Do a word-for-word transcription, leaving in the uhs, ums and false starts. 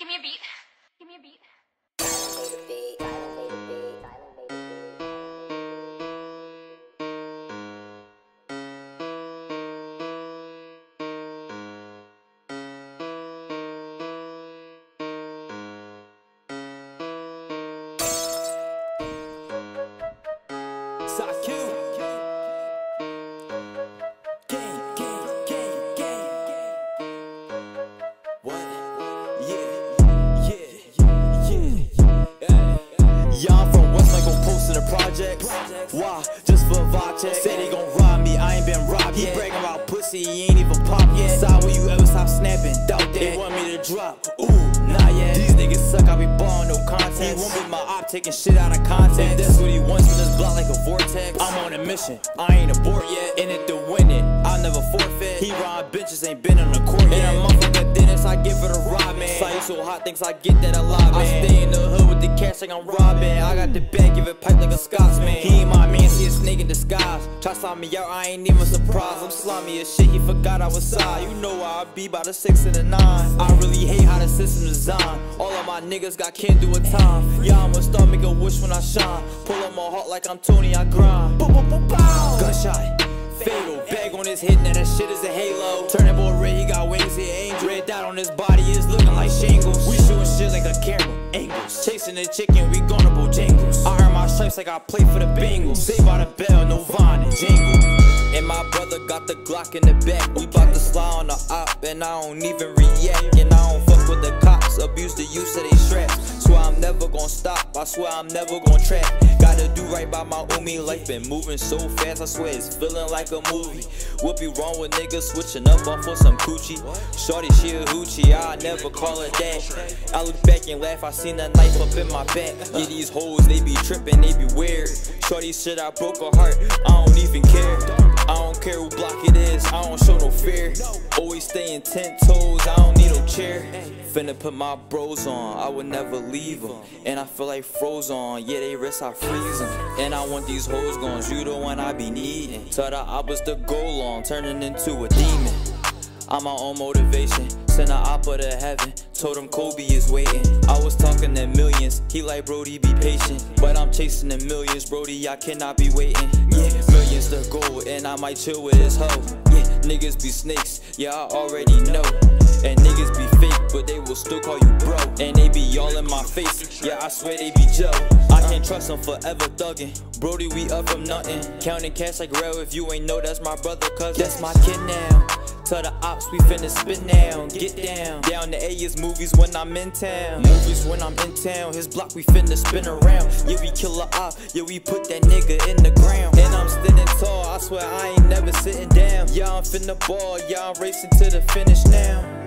me a beat. Give me a beat. SiQ. Gang, gang, gang, gang. What? Yeah, yeah, yeah. Yeah, I'm from West, like gon' post in the projects. Why? Just for a vibe check. Say they gon' rob me, I ain't been robbed yet. He bragging about pussy, he ain't even pop yet. Side, will you ever stop snapping? Doubt that. They want me to drop, ooh, not yet. These niggas suck, I be ballin' no content. He won't be my op, taking shit out of content. That's what he wants from this block like a vortex. I'm on a mission, I ain't abort yet. In it to win it, I'll never forfeit. He ride benches, ain't been on the court yet. And a motherfucker dentist, I give it a ride, man. SiQ so hot, thinks I get that a lot, man. I stay in the hood with the cash like I'm robbing. I got the bag, give it pipe like a Scotsman. He ain't my man, see a snake in disguise. Try to sign me out, I ain't even surprised. I'm slimy as shit, he forgot I was side. You know why I be by the six and the nine. I really hate how the system designed. All of my niggas got can't do a time. Yeah, I'ma start make a wish when I shine. Pull up my heart like I'm Tony, I grind. Boom, boom, boom, bow. Gunshot, fatal. Bag on his head, now that shit is a halo. Turn that boy red, he got wings, he angel. Red dot on his body, it's looking like shingles. We shooting shit like a camera, angles. Chasing the chicken, we gonna Bojangles. I earn my stripes like I play for the Bengals. Saved by the bell, no Vine and Jingle. And my brother got the Glock in the back. We bout to slide on the op, and I don't even react. And I don't fuck with the cops, abuse the use of they straps. Swear I'm never gonna stop, I swear I'm never gonna trap. Gotta do right by my umi, life been moving so fast, I swear it's feeling like a movie. What be wrong with niggas switching up off for some coochie? Shorty, she a hoochie, I never call her that. I look back and laugh, I seen that knife up in my back. Yeah, these hoes, they be tripping, they be weird. Shorty shit, I broke her heart, I don't even care. I don't care who block it is, I don't show no fear. Always staying ten toes, I don't need no chair. Finna put my bros on, I would never leave them. And I feel like froze on, yeah they wrists I freeze them. And I want these hoes gone, you the one I be needing. Tell the oppas to go long, turning into a demon. I'm my own motivation, send a oppa to heaven. Told him Kobe is waiting, I was talking to millions. He like Brody be patient, but I'm chasing the millions. Brody I cannot be waiting. Yeah, millions to go and I might chill with his hoe. Yeah, niggas be snakes, yeah I already know. And niggas be fake, but they will still call you bro. And they be all in my face, yeah I swear they be Joe. I can't trust them forever thuggin'. Brody we up from nothing, counting cash like real. If you ain't know that's my brother, cause that's my kid now. Tell the ops we finna spin down, get down. Down to A is movies when I'm in town. Movies when I'm in town, his block we finna spin around. Yeah we kill a op, yeah we put that nigga in the ground. And I'm standing tall, I swear I ain't never sitting down. Yeah I'm finna ball, yeah I'm racing to the finish now.